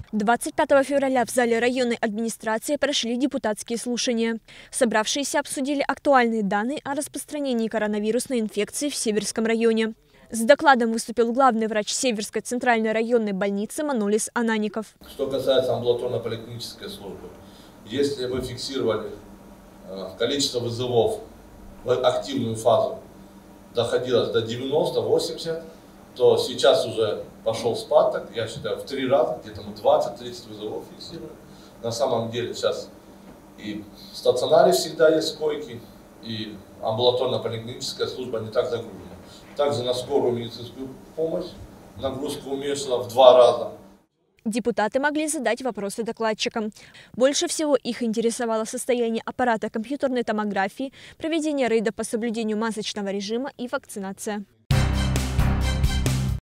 25 февраля в зале районной администрации прошли депутатские слушания. Собравшиеся обсудили актуальные данные о распространении коронавирусной инфекции в Северском районе. С докладом выступил главный врач Северской центральной районной больницы Манулис Анаников. Что касается амбулаторно-поликлинической службы, если мы фиксировали количество вызовов в активную фазу доходило до 90-80, то сейчас уже пошел спад, так, я считаю, в 3 раза, где-то мы 20-30 вызовов фиксируем. На самом деле сейчас и в стационаре всегда есть койки, и амбулаторно-поликлиническая служба не так загружена. Также на скорую медицинскую помощь нагрузка уменьшила в 2 раза. Депутаты могли задать вопросы докладчикам. Больше всего их интересовало состояние аппарата компьютерной томографии, проведение рейдов по соблюдению масочного режима и вакцинация.